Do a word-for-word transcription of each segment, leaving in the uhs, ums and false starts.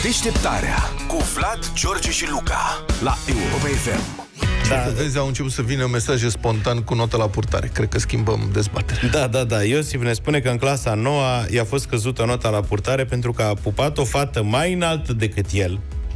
Deșteptarea cu Vlad, George și Luca la Europa F M. Da, vezi, au început să vină mesaje spontan cu notă la purtare. Cred că schimbăm dezbaterea. Da, da, da. Iosif ne spune că în clasa a noua i-a fost scăzută nota la purtare pentru că a pupat o fată mai înaltă decât el.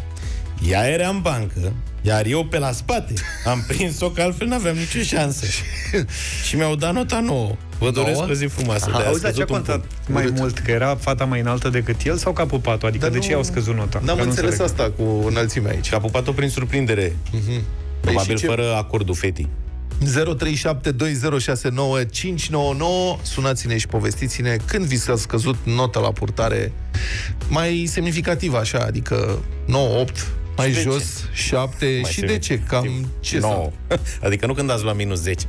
Ea era în bancă, iar eu pe la spate am prins-o, că altfel n-aveam nicio șansă. Și mi-au dat nota nouă. Vă doresc o zi frumoasă. Aha, auzi, ce a contat mai Urât. mult? Că era fata mai înaltă decât el sau că a pupat-o? Adică Dar de ce i-au scăzut nota? N-am că înțeles asta cu înălțimea aici. Că a pupat-o prin surprindere. Uh-huh. Probabil ce... fără acordul fetii. zero trei șapte doi zero șase nouă cinci nouă nouă. Sunați-ne și povestiți-ne când vi s-a scăzut nota la purtare mai semnificativ așa, adică nouă, opt, mai și jos, șapte și de ce? Cam ce nouă. Adică nu când ați luat minus zece.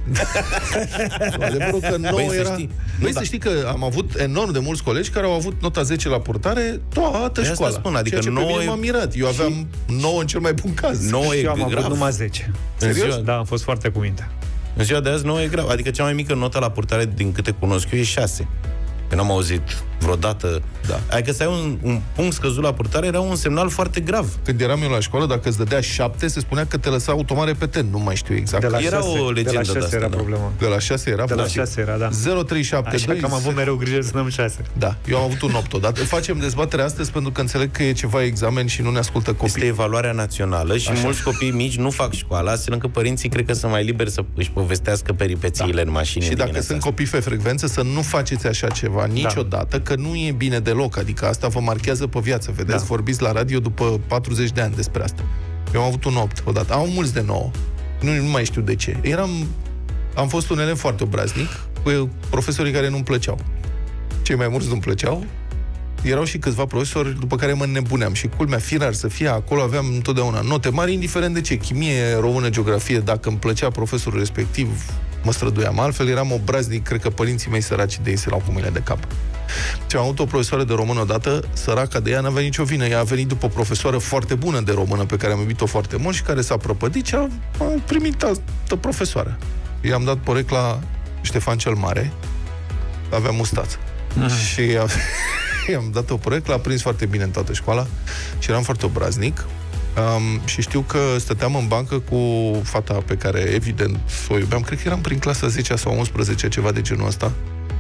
Adevărul că nouă Băi, era... Știi, Băi, să știi că am avut enorm de mulți colegi care au avut nota zece la purtare toată de școala. Spun, adică ceea ce nouă pe mine m-a mirat. Eu aveam și... nouă în cel mai bun caz. nouă e eu am grav. avut numai zece. Serios? Da, am fost foarte cu minte. În ziua de azi nouă e grav. Adică cea mai mică notă la purtare, din câte cunosc eu, e șase. Că n-am auzit vreodată. Da. Adică să ai un, un punct scăzut la purtare era un semnal foarte grav. Când eram eu la școală, dacă îți dădea șapte, se spunea că te lăsa automat repetent. Nu mai știu exact. De la era șase, o legendă de la șase era problema. De la șase era? De la șase era, da. zero trei șapte doi Așa că am avut mereu grijă să dăm șase. Da, eu am avut un opt odată. Facem dezbaterea astăzi pentru că înțeleg că e ceva examen și nu ne ascultă copiii. Este evaluarea națională și Așa. mulți copii mici nu fac școala, astfel încât părinții cred că sunt mai liberi să își povestească peripețiile da. în mașini. Și dacă sunt copii pe frecvență, să nu faceți așa ceva niciodată, da. că nu e bine deloc. Adică asta vă marchează pe viață. Vedeți, da. vorbiți la radio după patruzeci de ani despre asta. Eu am avut un opt odată. Au mulți de nouă. Nu, nu mai știu de ce. Eram, am fost un elev foarte obraznic, cu profesorii care nu-mi plăceau. Cei mai mulți nu-mi plăceau. Erau și câțiva profesori după care mă nebuneam. Și culmea, firar să fie acolo, aveam întotdeauna note mari, indiferent de ce. Chimie, română, geografie, dacă îmi plăcea profesorul respectiv, mă străduiam. Altfel eram obraznic, cred că părinții mei săraci de ei se luau cu mâinile de cap. Și am avut o profesoară de română odată, săraca de ea, n-avea nicio vină. Ea a venit după o profesoară foarte bună de română, pe care am iubit-o foarte mult și care s-a prăpădit și a, a primit altă profesoară. I-am dat porecla Ștefan cel Mare, avea mustață. Ah. Și a, i-am dat o poreclă, a prins foarte bine în toată școala și eram foarte obraznic. Um, și știu că stăteam în bancă cu fata pe care, evident, o iubeam. Cred că eram prin clasa zece sau unsprezece, ceva de genul ăsta.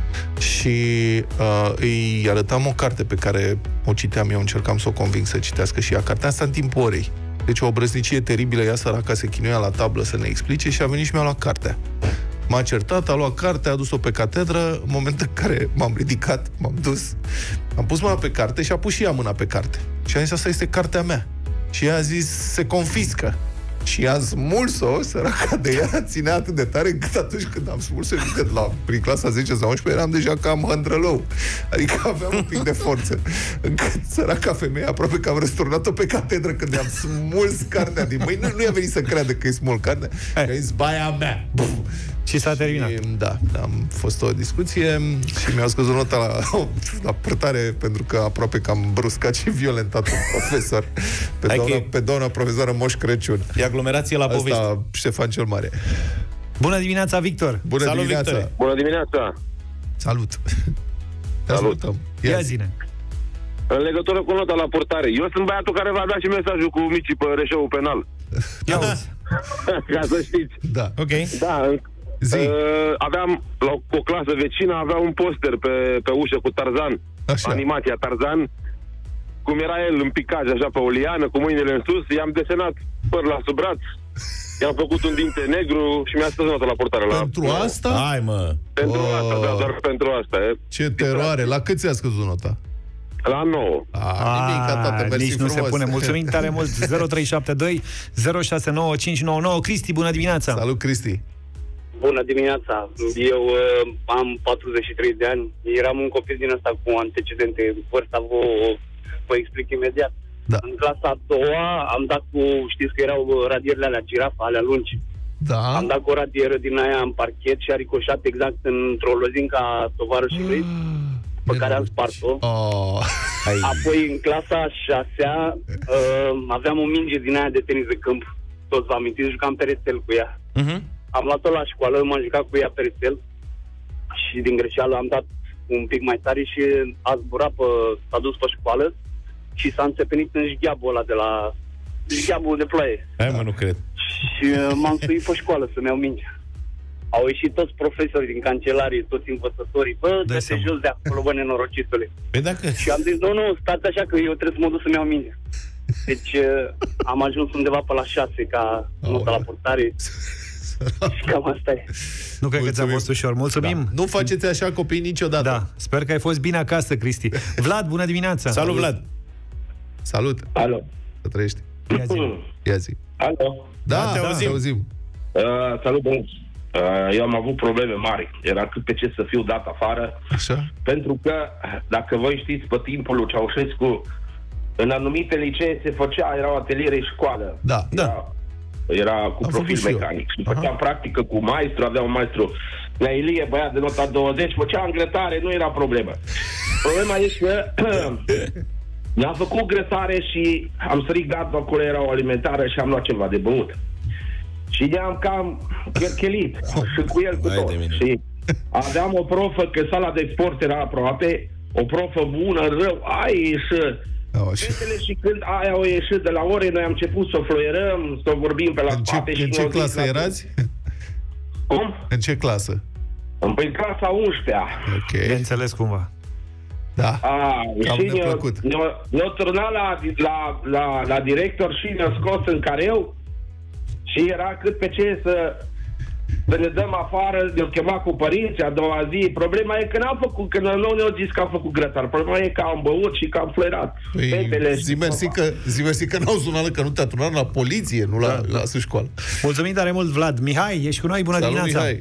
Și uh, îi arătam o carte pe care o citeam eu, încercam să o conving să citească și ea cartea asta în timpul orei. Deci o obrăznicie teribilă, ea săraca se chinuia la tablă să ne explice și a venit și mi-a luat cartea. M-a certat, a luat cartea, a dus-o pe catedră. În momentul în care m-am ridicat, m-am dus, am pus mâna pe carte și a pus și ea mâna pe carte. Și a zis, asta este cartea mea. Și ea a zis, se confiscă. Și am smuls-o, săraca de ea, ținea atât de tare, încât atunci când am smuls-o, evident, la, prin clasa zece sau unsprezece, eram deja cam hândrălău. Adică aveam un pic de forță. Încât săraca femeie, aproape că am răsturnat-o pe catedră când i-am smuls cartea din mâini. Nu, nu i-a venit să creadă că-i smul cartea. Și a zis, baia mea. Buf. Și s-a terminat. Și, da, am fost o discuție și mi-au scăzut nota la, la purtare pentru că aproape că am bruscat și violentat un profesor. Pe, doamna, că... pe doamna profesoară Moș Crăciun. E aglomerație la poveste. Asta, Ștefan cel Mare. Bună dimineața, Victor! Bună Salut, dimineața! Victor. Bună dimineața! Salut! Salut! Ia, Ia zine! În legătură cu nota la purtare, eu sunt băiatul care v-a dat și mesajul cu micii pe reșeul penal. Ia uzi! Ca să știți. Da. Ok. Da, Zi. Uh, aveam, la o, o clasă vecină, avea un poster pe, pe ușă cu Tarzan. Așa. Animația Tarzan. Cum era el în picaj, așa, pe o liană, cu mâinile în sus, i-am desenat păr la sub braț, i-am făcut un dinte negru și mi-a scăzut nota la purtare. Pentru la, asta? Hai, mă! Pentru Oh. asta, da, doar pentru asta. E. Ce teroare! La cât ți-a scăzut nota? La nouă. A, nimic, tată, mersi nici frumos. nu se pune. Mulțumim tare mult. zero trei șapte doi zero șase nouă cinci nouă nouă. Cristi, bună dimineața! Salut, Cristi! Bună dimineața! Eu uh, am patruzeci și trei de ani. Eram un copil din ăsta cu antecedente. Vârsta vă, vă explic imediat. Da. În clasa a doua am dat cu, știți că erau radierele alea girafa, alea lungi. Da. Am dat cu o radieră din aia în parchet și a ricoșat exact într-o lozincă a tovarășului, pe care am spart-o. Oh. Apoi în clasa a șasea uh, aveam o minge din aia de tenis de câmp. Toți vă amintiți, jucam perețel cu ea. Uh-huh. Am luat-o la școală, m-am jucat cu ea perețel și din greșeală am dat un pic mai tare și a zburat pe, s-a dus pe școală și s-a înțepenit în șgheabul ăla de la... șgheabul de ploaie. Hai mă, nu cred. Și uh, m-am suit pe școală să-mi iau mingea. Au ieșit toți profesorii din cancelarie, toți învățătorii. Bă, dă-te jos de acolo, bă, nenorocitule. Păi dacă... Și am zis, nu, nu, stați așa că eu trebuie să mă duc să-mi iau mingea. Deci uh, am ajuns undeva pe la șase ca notă la purtare. Și cam asta e. Nu cred că ți-a fost ușor. Mulțumim. Da. Nu faceți așa copii niciodată. Da. Sper că ai fost bine acasă, Cristi. Vlad, bună dimineața. Salut, Vlad. Salut. Alo. Să trăiești. Ia zi. Ia zi. Alo. Da, Da, te da, auzim. te auzim. Uh, salut, bănuți. Uh, eu am avut probleme mari. Era cât pe ce să fiu dat afară. Așa? Pentru că, dacă voi știți, pe timpul lui Ceaușescu, în anumite licee se făcea, era o ateliere școală. Da, era, da. Era cu Am profil făcut și eu. mecanic. Și Aha. făceam practică cu maestru, avea un maestru la Ilie, băiat de nota douăzeci, făcea îngrătare, nu era problemă. Problema este că mi-am făcut grătare și am sărit gardul, acolo era o alimentară și am luat ceva de băut. Și ne-am cam cherchelit și cu el cu Vai tot. de mine. Și aveam o profă, că sala de sport era aproape, o profă bună, rău, ai ieșit. Au, și... Fetele, și când aia au ieșit de la ore, noi am început să o fluierăm, să o vorbim pe la În ce, spate. și în ce ne-au zis clasă la- erați? Cum? În ce clasă? În păi clasa unsprezecea. Ok. E înțeles cumva. Da. A, Cam și ne-a, neplăcut. ne-a, ne-a turnat la, la, la, la director și ne-a scos în careu și era cât pe ce să, să ne dăm afară, ne-a chemat cu părinții a doua zi. Problema e că n-am făcut, că nu ne-au zis că am făcut grătar. Problema e că am băut și că am fluierat. Păi, fetele și zi mersi că, zi mersi că n-au sunat, că nu te-a turnat la poliție, nu la, la școală. Mulțumim tare mult, Vlad. Mihai, ești cu noi, bună Salut, dimineața. Mihai.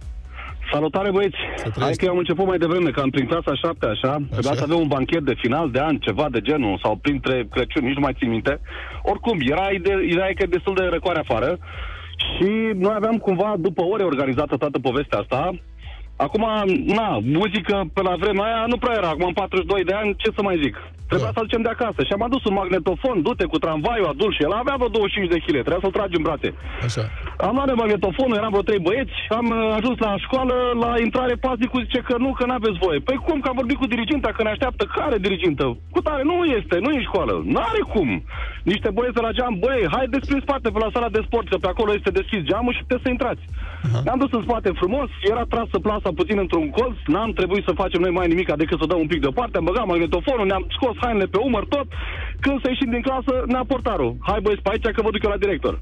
Salutare, băieți! Hai că eu am început mai devreme, că am prin clasa șapte, așa, trebuia să avem un banchet de final de an, ceva de genul, sau printre Crăciun, nici nu mai țin minte. Oricum, era ide- ideea că e destul de răcoare afară și noi aveam cumva, după ore organizată toată povestea asta. Acum, na, muzică pe la vremea aia nu prea era, acum am patruzeci și doi de ani, ce să mai zic? Trebuia Da. să-l ducem de acasă și am adus un magnetofon, du-te cu tramvaiul, adus și el avea vreo douăzeci și cinci de kilograme, trebuia să-l tragi în brațe. Așa. Am luat de magnetofonul, eram vreo trei băieți, am uh, ajuns la școală, la intrare paznicul zice că nu, că n-aveți voie. Păi cum, că am vorbit cu diriginta, că ne așteaptă, care dirigintă? Cu tare, nu este, nu e școală, n-are cum. Niște băieți de la geam, băi, haideți prin spate pe la sala de sport, că pe acolo este deschis geamul și puteți să intrați. Uh-huh. Ne-am dus în spate frumos, era trasă plasa puțin într-un colț, n-am trebuit să facem noi mai nimic decât să dăm un pic deoparte, am băgat magnetofonul, ne-am scos hainele pe umăr, tot. Când să ieșim din clasă, ne-a portarul. Hai băieți pe aici că vă duc eu la director.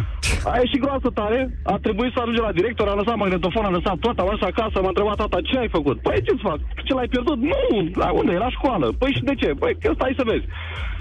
A ieșit groasă tare, a trebuit să ajungem la director, a lăsat magnetofonul, a lăsat tot, am ajuns acasă, m-a întrebat tata, ce ai făcut? Păi ce-ți fac? Ce l-ai pierdut? Nu, la unde? La școală. Păi și de ce? Păi că stai să vezi.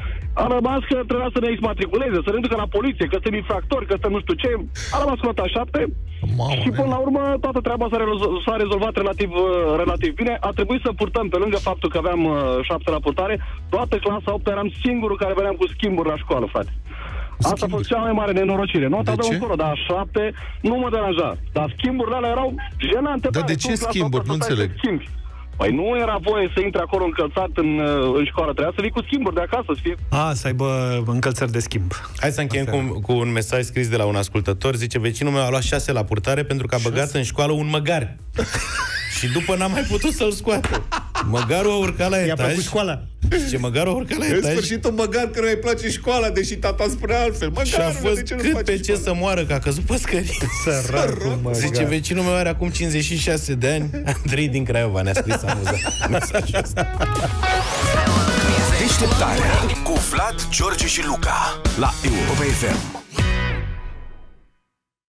A rămas că trebuia să ne exmatriculeze, să ne ducă la poliție, că suntem infractori, că suntem nu știu ce. A rămas cu nota șapte. Mamă, și până la urmă toată treaba s-a, rezo- s-a rezolvat relativ, uh, relativ bine. A trebuit să purtăm, pe lângă faptul că aveam uh, șapte la purtare, toată clasa opt eram singurul care veneam cu schimburi la școală, frate. Asta a fost cea mai mare nenorocire. Nota dă încolo, dar șapte nu mă deranja. Dar schimburile alea erau jenante. Dar de ce schimburi? Nu înțeleg. Păi nu era voie să intri acolo încălțat în, în școală, trebuia să vii cu schimburi de acasă, să fie... A, să aibă încălțări de schimb. Hai să încheiem cu, cu un mesaj scris de la un ascultător. Zice, vecinul meu a luat șase la purtare pentru că a băgat în școală un măgar. Și după n-a mai putut să-l scoată. Măgarul a urcat la I-a etaj. plăcut școala. Ce măgarul a urcat la În etaj. sfârșit un măgar care îi place școala, deși tata spune altfel. Măgarul, Și a fost de ce nu cât faci pe ce școala? să moară, că a căzut pe scări. Săracul măgar. Zice, vecinul meu are acum cincizeci și șase de ani. Andrei din Craiova ne-a scris amuzat mesajul ăsta. Deșteptarea cu Vlad, George și Luca la Europa F M.